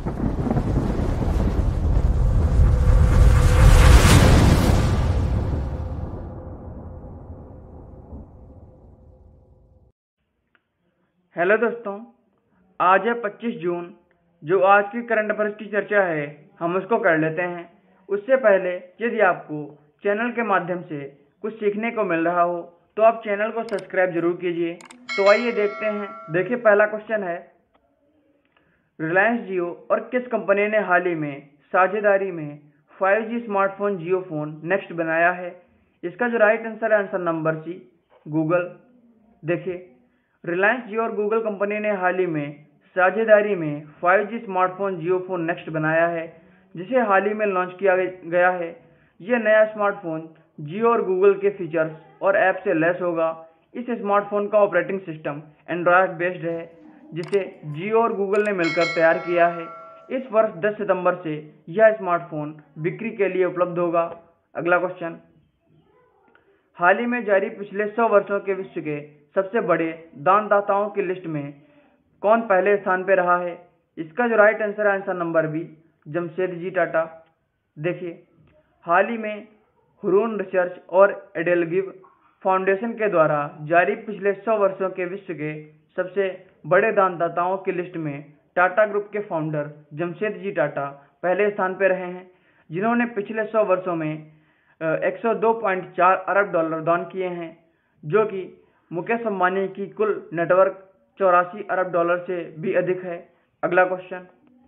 Hello दोस्तों, आज है 25 जून। जो आज की करंट अफेयर्स की चर्चा है हम उसको कर लेते हैं। उससे पहले यदि आपको चैनल के माध्यम से कुछ सीखने को मिल रहा हो तो आप चैनल को सब्सक्राइब जरूर कीजिए। तो आइए देखते हैं। देखिए, पहला क्वेश्चन है, रिलायंस जियो और किस कंपनी ने हाल ही में साझेदारी में 5G स्मार्टफोन जियो फोन नेक्स्ट बनाया है? इसका जो राइट आंसर है आंसर नंबर सी, गूगल। देखिए, रिलायंस जियो और गूगल कंपनी ने हाल ही में साझेदारी में 5G स्मार्टफोन जियो फोन नेक्स्ट बनाया है, जिसे हाल ही में लॉन्च किया गया है। यह नया स्मार्टफोन जियो और गूगल के फीचर्स और ऐप से लैस होगा। इस स्मार्टफोन का ऑपरेटिंग सिस्टम एंड्रॉयड बेस्ड है, जिसे जियो और गूगल ने मिलकर तैयार किया है। इस वर्ष 10 सितंबर से यह स्मार्टफोन बिक्री के लिए उपलब्ध होगा। अगला क्वेश्चन, हाल ही में जारी पिछले 100 वर्षों के विश्व के सबसे बड़े दानदाताओं की लिस्ट में कौन पहले स्थान पर रहा है? इसका जो राइट आंसर है answer number B, Jamshedji Tata. देखिए, हाल ही में हुरून रिसर्च और एडेलगिव फाउंडेशन के द्वारा जारी पिछले 100 वर्षों के विश्व के सबसे बड़े दानदाताओं की लिस्ट में टाटा ग्रुप के फाउंडर जमशेदजी टाटा पहले स्थान पर रहे हैं, जिन्होंने पिछले 100 वर्षों में 102.4 अरब डॉलर दान किए हैं, जो कि मुकेश अंबानी की कुल नेटवर्क 84 अरब डॉलर से भी अधिक है। अगला क्वेश्चन,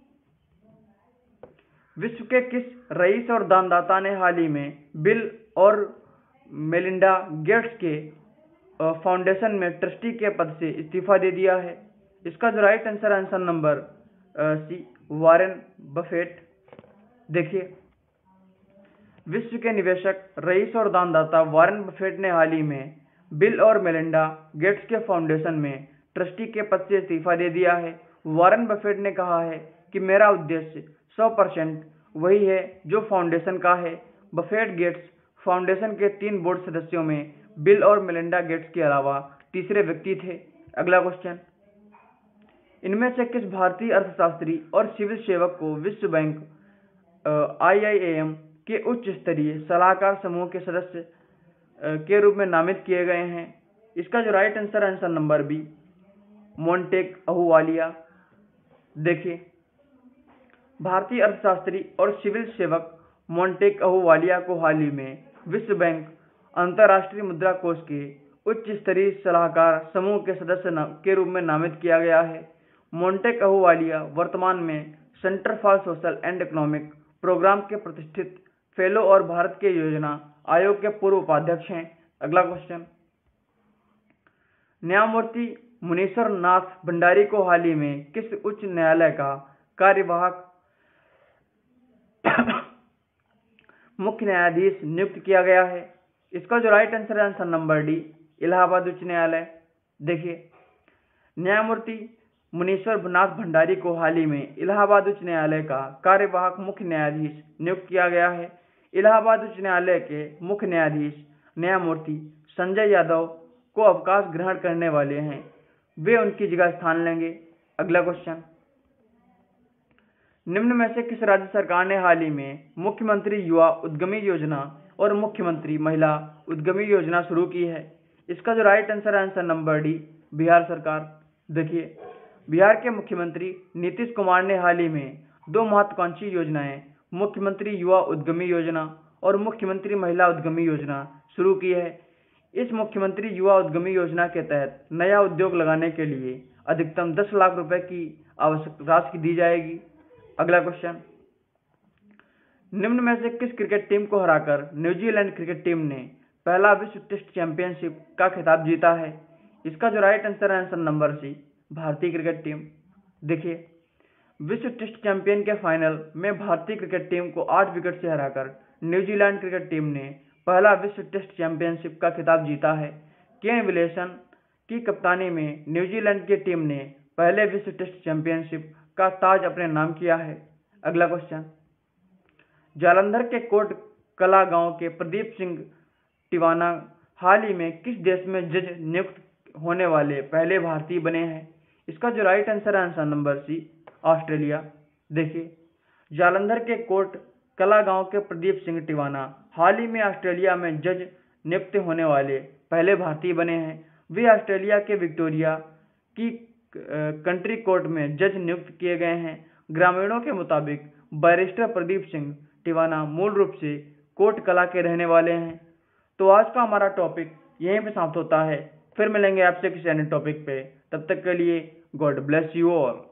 विश्व के किस रईस और दानदाता ने हाल ही में बिल और मेलिंडा गेट्स के फाउंडेशन में ट्रस्टी के पद से इस्तीफा दे दिया है? इसका जो right answer answer number C, Warren Buffett. देखिए, विश्व के निवेशक, रईस और दानदाता वॉरेन बफेट ने हाल ही में बिल और मेलिंडा गेट्स के फाउंडेशन में ट्रस्टी के पद से इस्तीफा दे दिया है। वॉरेन बफेट ने कहा है कि मेरा उद्देश्य 100% वही है जो फाउंडेशन का है। बफेट गेट्स फाउंडेशन के 3 बोर्ड सदस्यों में बिल और मेलिंडा गेट्स के अलावा तीसरे व्यक्ति थे। अगला क्वेश्चन, इनमें से किस भारतीय अर्थशास्त्री और सिविल सेवक को विश्व बैंक IIAM के उच्च स्तरीय सलाहकार समूह के सदस्य के रूप में नामित किए गए हैं? इसका जो right answer answer number B, Montek Ahluwalia. देखिए, भारतीय अर्थशास्त्री और सिविल सेवक मोंटेक अहूवालिया को हाल ही में विश्व बैंक अंतर्राष्ट्रीय मुद्रा कोष के उच्च स्तरीय सलाहकार समूह के सदस्य के रूप में नामित किया गया है। मोंटेक अहूवालिया वर्तमान में centre for social and economic programme के प्रतिष्ठित फेलो और भारत के योजना आयोग के पूर्व उपाध्यक्ष हैं। अगला क्वेश्चन, न्यायमूर्ति मुनीश्वर नाथ भंडारी को हाल ही में किस उच्च न्यायालय का कार्यवाहक मुख्य न्यायाधीश नियुक्त किया गया है? इसका जो राइट आंसर है आंसर नंबर डी, इलाहाबाद उच्च न्यायालय। देखिए, न्यायमूर्ति मुनीश्वर नाथ भंडारी को हाल ही में इलाहाबाद उच्च न्यायालय का कार्यवाहक मुख्य न्यायाधीश नियुक्त किया गया है। इलाहाबाद उच्च न्यायालय के मुख्य न्यायाधीश न्यायमूर्ति संजय यादव को अवकाश ग्रहण करने वाले हैं, वे उनकी जगह स्थान लेंगे। अगला क्वेश्चन, निम्न में से किस राज्य सरकार ने हाल ही में मुख्यमंत्री युवा उद्यमी योजना और मुख्यमंत्री महिला उद्यमी योजना शुरू की है? इसका जो राइट आंसर है आंसर नंबर डी, बिहार सरकार। देखिए, बिहार के मुख्यमंत्री नीतीश कुमार ने हाल ही में 2 महत्वाकांक्षी योजनाएं मुख्यमंत्री युवा उद्यमी योजना और मुख्यमंत्री महिला उद्यमी योजना शुरू की है। इस मुख्यमंत्री युवा उद्यमी योजना के तहत नया उद्योग लगाने के लिए अधिकतम 10 लाख रुपए की आवश्यक राशि दी जाएगी। अगला क्वेश्चन, निम्न में से किस क्रिकेट टीम को हराकर न्यूजीलैंड क्रिकेट टीम ने पहला विश्व टेस्ट चैंपियनशिप का खिताब जीता है? इसका जो राइट आंसर है आंसर नंबर सी, भारतीय क्रिकेट टीम। देखिए, विश्व टेस्ट चैंपियन के फाइनल में भारतीय क्रिकेट टीम को 8 विकेट से हराकर न्यूजीलैंड क्रिकेट टीम ने पहला विश्व टेस्ट चैंपियनशिप का खिताब जीता है। केन विलियमसन की कप्तानी में न्यूजीलैंड की टीम ने पहले विश्व टेस्ट चैंपियनशिप का ताज अपने नाम किया है। अगला क्वेश्चन, जालंधर के कोट कला गांव के प्रदीप सिंह टिवाना हाल ही में किस देश में जज नियुक्त होने वाले पहले भारतीय बने हैं? इसका जो राइट आंसर है आंसर नंबर सी, ऑस्ट्रेलिया। देखिए, जालंधर के कोट कला गांव के प्रदीप सिंह टिवाना हाल ही में ऑस्ट्रेलिया में जज नियुक्त होने वाले पहले भारतीय बने हैं। वे ऑस्ट्रेलिया के विक्टोरिया की कंट्री कोर्ट में जज नियुक्त किए गए हैं। ग्रामीणों के मुताबिक बैरिस्टर प्रदीप सिंह टिवाना मूल रूप से कोट कला के रहने वाले हैं। तो आज का हमारा टॉपिक यहीं पे समाप्त होता है। फिर मिलेंगे आपसे किसी अन्य टॉपिक पे। तब तक के लिए गॉड ब्लेस यू ऑल।